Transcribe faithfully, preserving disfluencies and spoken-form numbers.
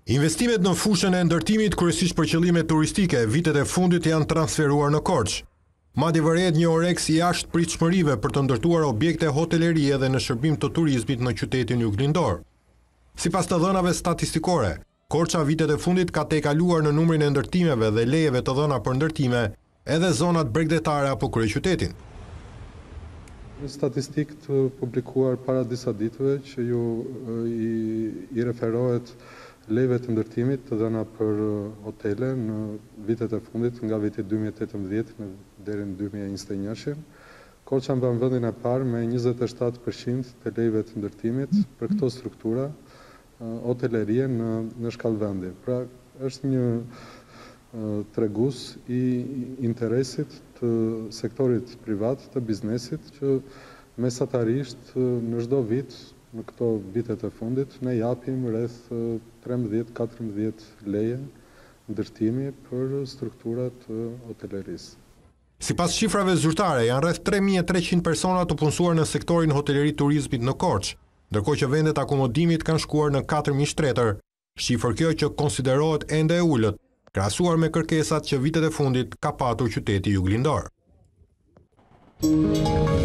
Investimet në fushën e ndërtimit kryesisht për qëllime turistike vitet e fundit janë transferuar në Korçë. Madje vërehet një oreks i jashtë pritshmërive për të ndërtuar objekte hotelerie dhe në shërbim të turizmit në qytetin juglindor. Sipas të dhënave statistikore, Korça vitet e fundit ka tejkaluar në numrin e ndërtimeve dhe lejeve të dhëna për ndërtime edhe zonat bregdetare apo kryeqytetin. Një statistik të publikuar para disa ditëve që ju i, i referohet lejeve të ndërtimit të dhëna për hotele në vitet e fundit nga viti dy mijë e tetëmbëdhjetë deri në dy mijë e njëzet e një. Korça mban vendin e parë me njëzet e shtatë përqind të lejeve të ndërtimit për këto struktura hotelerie në, në shkallë vendi. Pra është një tregues i interesit të sektorit privat, të biznesit, që mesatarisht në çdo vit, në këto vitet e fundit, ne japim rreth trembëdhjetë katërmbëdhjetë leje ndërtimi për strukturat të hotelerisë. Sipas shifrave zyrtare, janë rreth tre mijë e treqind persona të punësuar në sektorin hoteleri turizmit në Korçë, ndërkohë që vendet akomodimit kanë shkuar në katër mijë shtetër, shifër kjo që konsiderohet ende e ulët, krahasuar me kërkesat që vitet e fundit ka patur qyteti juglindor.